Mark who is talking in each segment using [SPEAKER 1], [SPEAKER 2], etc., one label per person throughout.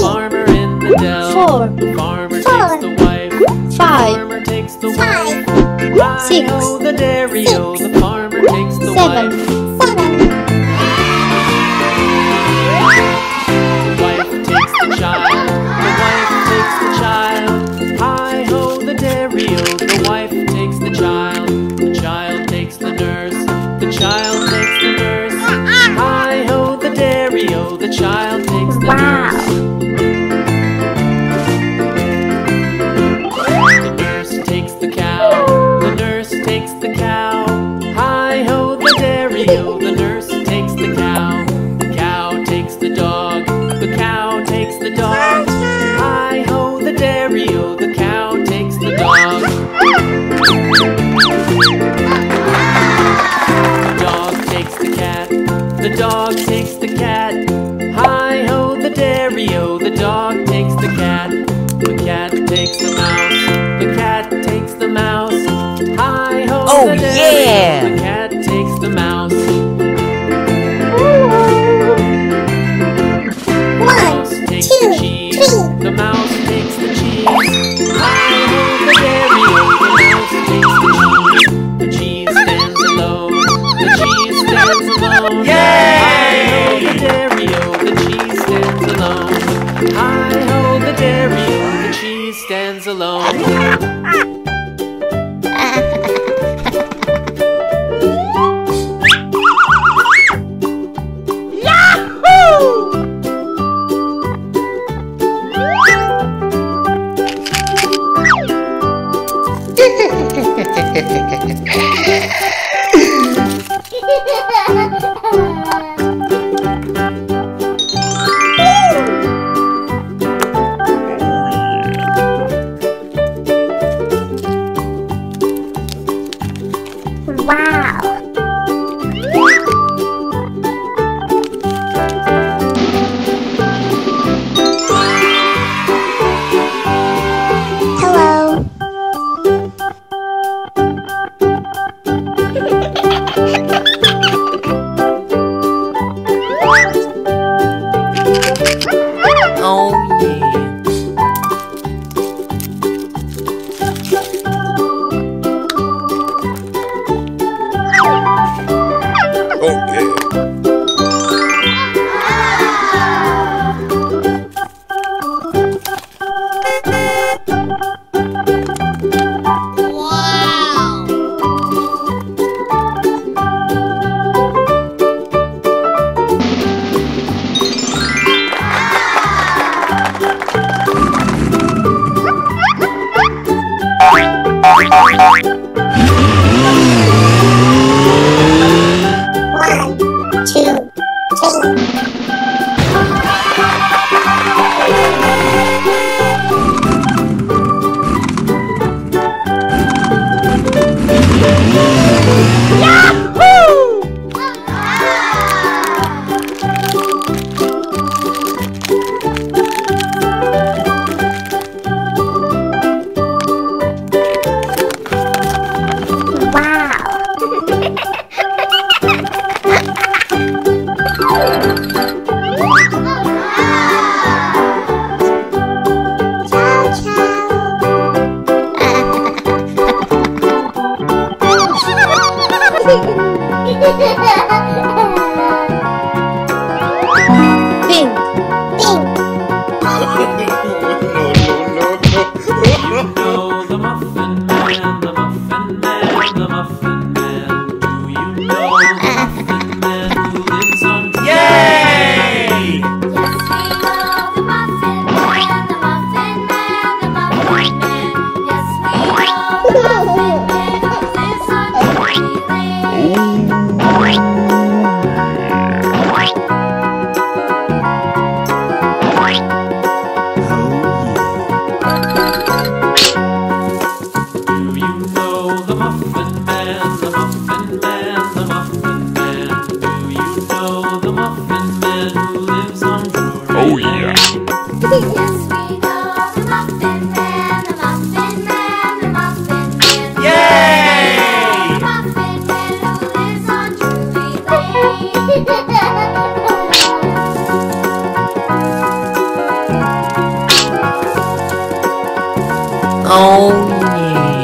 [SPEAKER 1] farmer in the dell.
[SPEAKER 2] 4.
[SPEAKER 1] The farmer takes the wife.
[SPEAKER 2] 5.
[SPEAKER 1] The farmer takes the wife.
[SPEAKER 2] 6.
[SPEAKER 1] Hi-ho the dairy-o, the farmer takes the
[SPEAKER 2] 7.
[SPEAKER 1] wife. The wife takes the child. The wife takes the child. Hi-ho the dairy-o, the wife takes the child. The child takes the nurse. The child takes the nurse. Hi-ho the dairy-o, the child takes the nurse. The nurse takes the cow. The nurse takes the cow. Hi-ho the dairy-o, the nurse takes the cow. The cow takes the dog. The cow takes the dog. Hi-ho the dairy-o, the cow takes the dog. The dog takes the cat. The dog takes the cat. Hi-ho the dairy-o, the dog takes the cat. The cat takes the mouse. The cat takes the mouse. Hi-ho the dairy-o, the cat takes the mouse. The mouse takes the cheese. The mouse takes the cheese. Hi-ho the dairy-o, the mouse takes the cheese. The cheese stands alone. The cheese stands alone. Hi-ho the dairy-o, the cheese stands alone. Hi-ho the dairy-o, the cheese stands alone.
[SPEAKER 2] Oh yeah.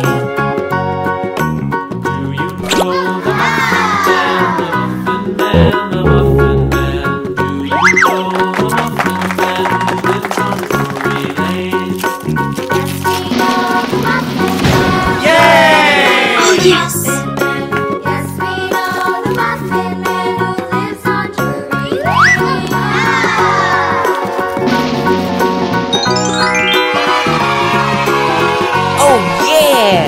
[SPEAKER 1] Do you know the Muffin Man, the Muffin Man, the Muffin Man? Do you know the Muffin Man who lives on Drury Lane? Yay!
[SPEAKER 2] Oh yes.
[SPEAKER 3] Yes, we know the Muffin Man who lives on Drury Lane.
[SPEAKER 2] Oh yeah.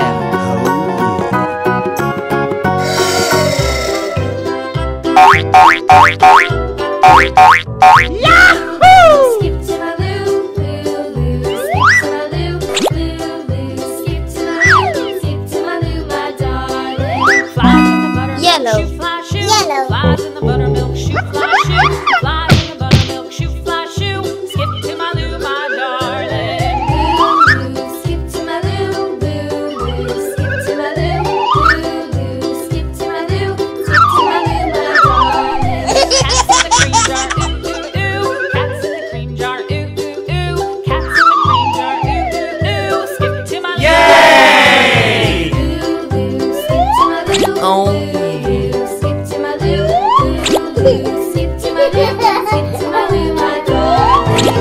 [SPEAKER 3] Skip to my loo, loo, loo. Skip to my loo, loo, loo. Skip to my loo, skip to my loo, my darling.
[SPEAKER 4] Flies in the buttermilk
[SPEAKER 3] Yellow.
[SPEAKER 4] shoe, fly shoe.
[SPEAKER 3] Yellow.
[SPEAKER 4] Flies in the buttermilk shoe, fly shoe. Flies in the buttermilk shoe, fly shoe. Skip to my loo, my darling.
[SPEAKER 3] Loo, loo. Skip to my loo, loo, loo. Skip to my loo, loo, loo. Skip to my loo, skip to my loo, my darling.
[SPEAKER 4] Cats in the cream jar, ooh, ooh, ooh. Cats in the cream jar, ooh, ooh, ooh. Cats in the cream jar, ooh, ooh, ooh. Skip to my loo.
[SPEAKER 1] Yay!
[SPEAKER 3] Loo, loo. Skip to my loo,
[SPEAKER 2] Oh
[SPEAKER 3] loo, loo. Skip to my loo, loo, loo. Skip to my loo, skip to my loo, my darling.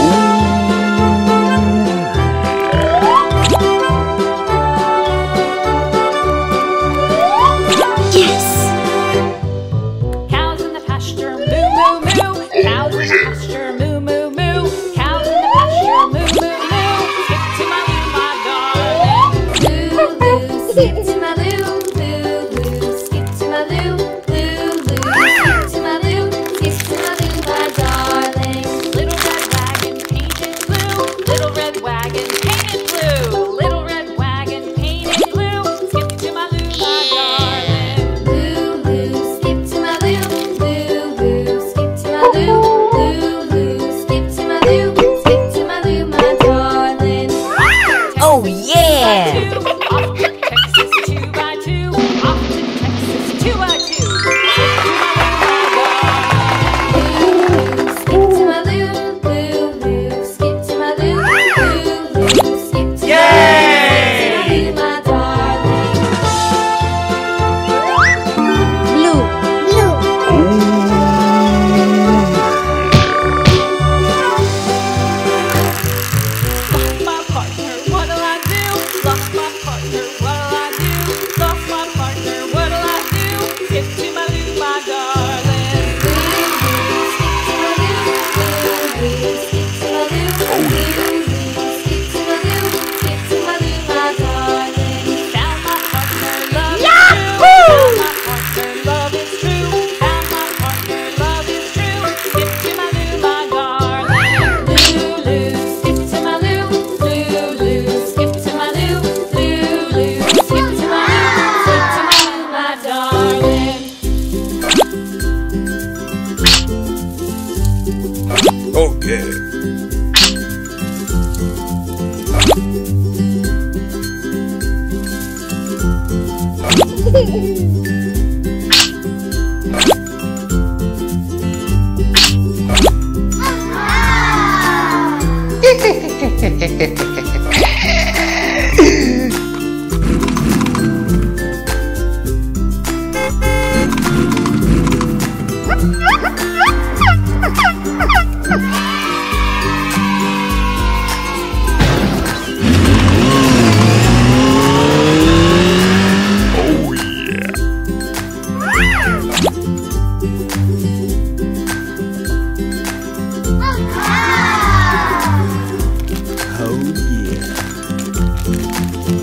[SPEAKER 2] Yes.
[SPEAKER 4] Cows in the pasture, moo, moo, moo. Cows in the pasture, moo, moo, moo. Cows in the pasture, moo, moo, moo. Skip to my loo, my darling.
[SPEAKER 3] Loo, loo. Skip to my loo, loo, loo. Skip to my loo, loo, loo. Skip to my loo, skip to my loo, my darling.
[SPEAKER 4] Little red wagon painted blue. Little red wagon painted blue. Little red wagon painted blue. Skip to my loo, my darling.
[SPEAKER 3] Loo, loo. Skip to my loo, loo, loo. Skip to my loo, loo, loo. Skip to my loo, skip to my loo, my darling.
[SPEAKER 2] Oh yeah.
[SPEAKER 4] Off to Texas 2 by 2. Off to Texas 2 by 2. Skip to my loo, my darling.
[SPEAKER 3] Skip to my loo, loo, loo. Skip to my loo, loo, loo. Skip to my
[SPEAKER 1] Yay!
[SPEAKER 3] loo, my darling.
[SPEAKER 2] Blue.
[SPEAKER 4] Lost my partner, what'll I do? Lost my partner, what'll I do? Lost my partner, what'll I do? Skip to my loo, my darling.
[SPEAKER 3] Skip to my loo, skip to my loo, skip to my loo, my darling.
[SPEAKER 4] Found my partner, love is true. Found my partner, love is true. Found my partner, love is true. Skip to my loo, my darling.
[SPEAKER 3] Lulu, skip to my loo, Lulu, skip to my loo, Lulu, skip to my loo, my darling.
[SPEAKER 5] Okay. Oh yeah.